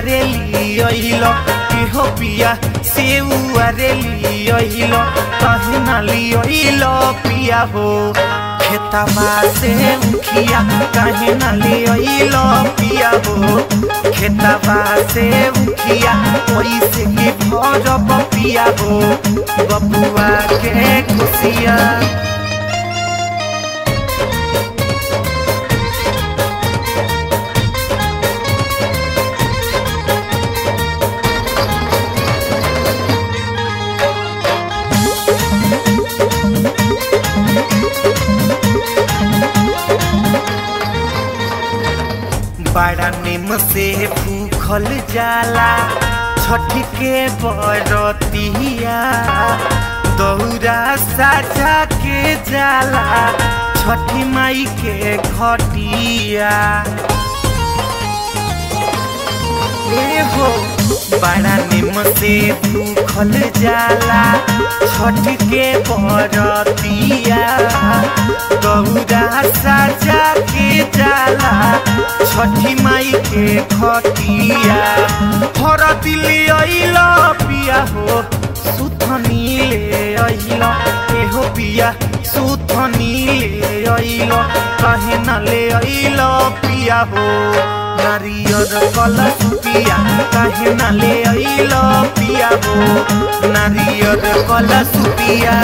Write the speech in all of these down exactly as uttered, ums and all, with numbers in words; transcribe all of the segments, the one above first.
रे लियो हो पिया सेउआ रे लियो कहीं ना लियो पिया हो खेतवा से उखिया कहीं ना लियो पिया हो खेतवा से उखिया पैसे के भरब पिया हो बबुआ के खुशिया बड़ा निम से भूखल जाला छठ के बरतिया दौरा साजा के जाला छठी माई के घटिया हो बड़ा निम से भूखल जाला छठ के बरतिया दौरा साजा के जाला छठी माई के खटिया हर दिली अइला पिया हो सुथनी ले अइला एहो पिया सुथनी ले अइला कहे न ले अइला पिया हो नारियर कलश पिया कहे न ले अइला पिया हो नारियर कलश पिया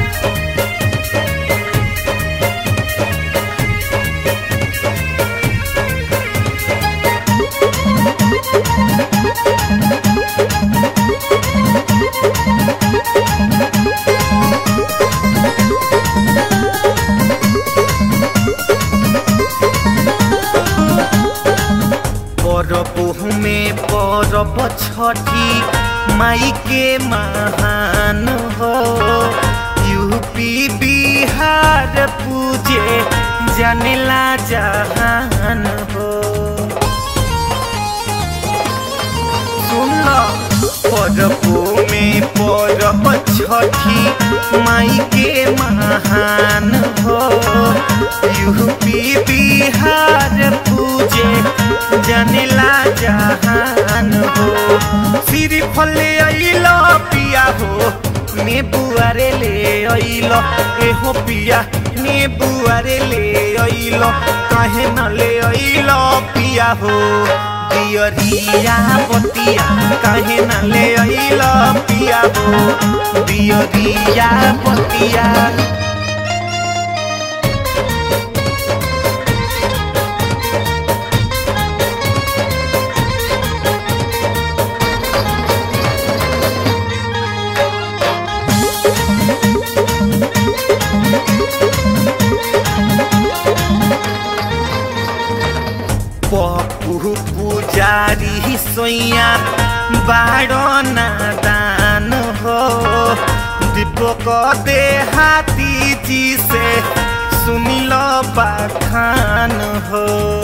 परब में परब छठी माई के महान हो यूपी बिहार पूजे जानेला जहान हो सुन परब में परब छठी माई के महान हो यूपी बिहार पूजे जानेला जहान हो सिरी फले अइलो पिया हो नेबुआ रे ले अइलो एहो पिया नेबुआ रे ले अइलो कहे न ले अइलो पिया हो दियरिया पतिया कहे न ले अइलो पिया हो दियरिया पतिया पप्पू पुजारी सोइया बाड़ो नादान हो दीपक दे हाथी जी से सुनिलो बखान हो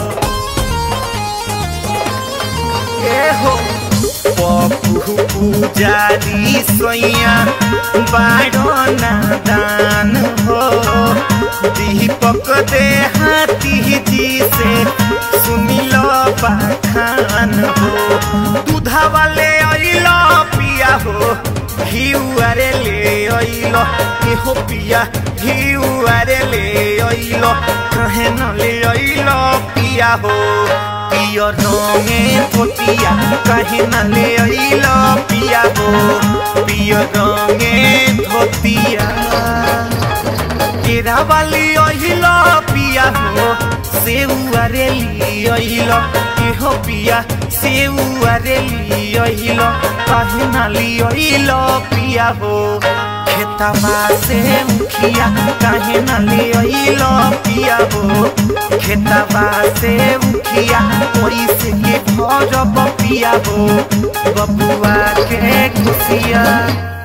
ए हो पप्पू पुजारी सोइया बाड़ो नादान हो दीपक दे हाथी जी से सुनिलो बखान हो दूधा वाले अइलो पिया हो घिउआ रे ले अइलो एहो पिया घिउआ रे ले अइलो कहे न ले अइलो पिया हो पियो रंगे धोतिया कहे न ले अइलो पिया हो पियो रंगे धोतिया केरा वाली अइलो पिया हो सेउआ रे लियो एहो पिया सेउआ रे लियो कहे ना लियो पिया हो खेतवा से उखिया कहे ना लियो पिया हो खेतवा से उखिया पैसे के भरब पिया हो बबुआ के खुशिया।